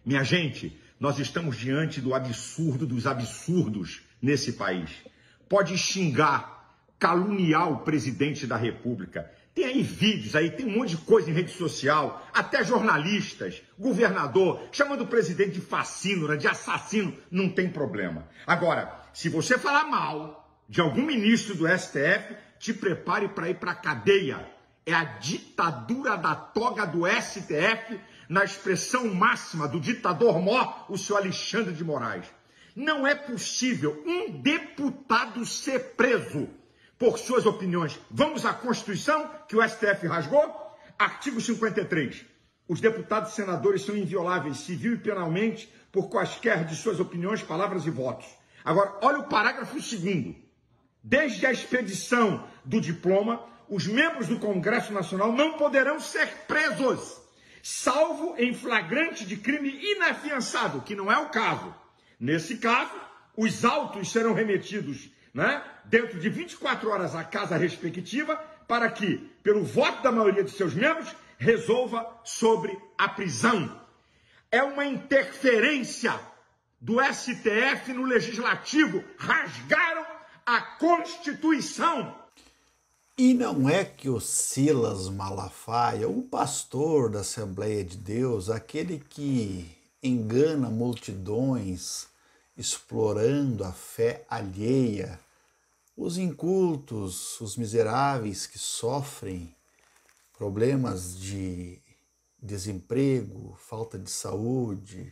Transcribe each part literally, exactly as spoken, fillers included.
Minha gente, nós estamos diante do absurdo dos absurdos nesse país. Pode xingar, caluniar o presidente da República. Tem aí vídeos, aí tem um monte de coisa em rede social, até jornalistas, governador, chamando o presidente de facínora, de assassino, não tem problema. Agora, se você falar mal de algum ministro do S T F, te prepare para ir para a cadeia. É a ditadura da toga do S T F, na expressão máxima do ditador mor, o senhor Alexandre de Moraes. Não é possível um deputado ser preso por suas opiniões. Vamos à Constituição que o S T F rasgou? Artigo cinquenta e três. Os deputados e senadores são invioláveis civil e penalmente por quaisquer de suas opiniões, palavras e votos. Agora, olha o parágrafo segundo. Desde a expedição do diploma, os membros do Congresso Nacional não poderão ser presos, salvo em flagrante de crime inafiançável, que não é o caso. Nesse caso, os autos serão remetidos, né, dentro de vinte e quatro horas à casa respectiva, para que, pelo voto da maioria de seus membros, resolva sobre a prisão. É uma interferência do S T F no Legislativo. Rasgaram a Constituição. E não é que o Silas Malafaia, o pastor da Assembleia de Deus, aquele que engana multidões, explorando a fé alheia, os incultos, os miseráveis que sofrem problemas de desemprego, falta de saúde,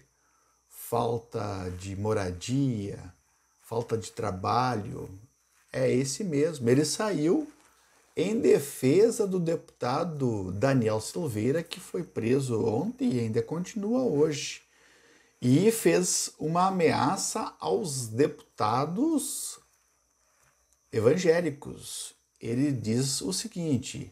falta de moradia, falta de trabalho, é esse mesmo. Ele saiu em defesa do deputado Daniel Silveira, que foi preso ontem e ainda continua hoje. E fez uma ameaça aos deputados evangélicos. Ele diz o seguinte: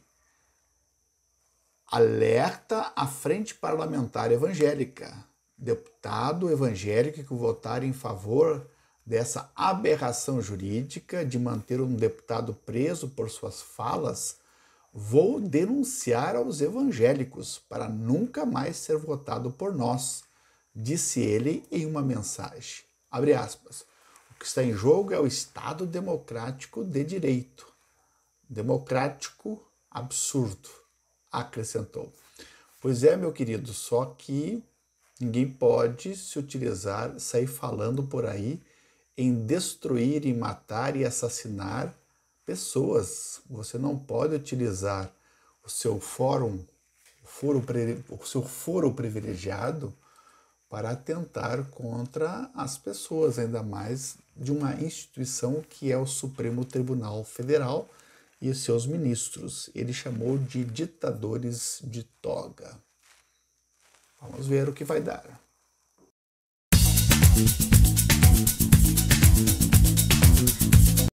alerta a Frente Parlamentar Evangélica, deputado evangélico que votar em favor dessa aberração jurídica de manter um deputado preso por suas falas, vou denunciar aos evangélicos para nunca mais ser votado por nós, disse ele em uma mensagem. Abre aspas. O que está em jogo é o Estado democrático de direito. Democrático absurdo, acrescentou. Pois é, meu querido, só que ninguém pode se utilizar, sair falando por aí em destruir, em matar e assassinar pessoas. Você não pode utilizar o seu fórum, o, foro, o seu foro privilegiado para atentar contra as pessoas, ainda mais de uma instituição que é o Supremo Tribunal Federal e os seus ministros. Ele chamou de ditadores de toga. Vamos ver o que vai dar.